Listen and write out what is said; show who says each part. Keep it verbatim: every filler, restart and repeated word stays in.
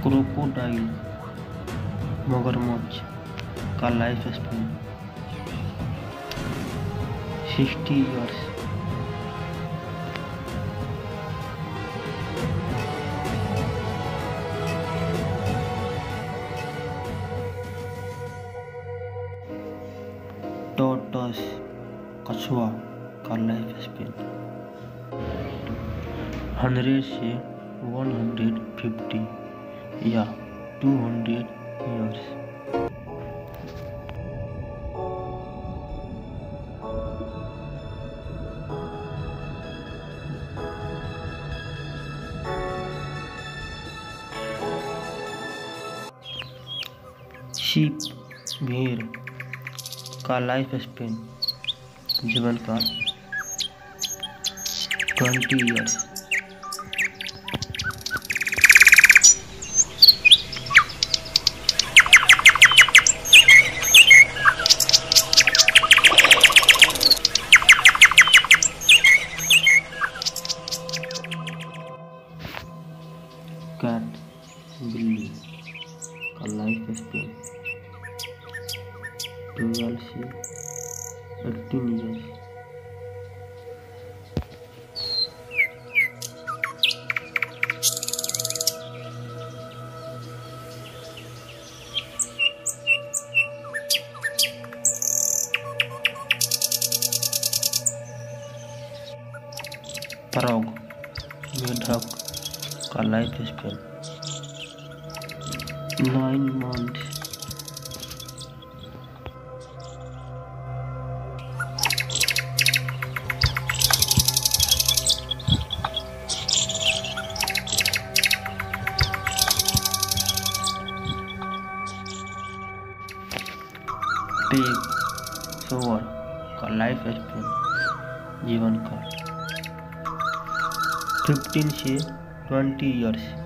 Speaker 1: Crocodile मगरमच्छ का life span sixty years. Tortoise कछुआ का लाइफ स्पैन हंड्रेड से वन हंड्रेड फिफ्टी या टू हंड्रेड ईयर्स। शीप भेड़ का लाइफ स्पैन जीवन काल ट्वेंटी ईयर्स। कैट बिल्ली का लाइफ स्पैन ट्वेल्व से एटीन ईयर्स। फ्रॉग मेढक का लाइफ स्पैन नाइन मंथ्स। टेग सोवर का लाइफ स्पैन जीवन काल फिफ्टीन से ट्वेंटी ईयर्स।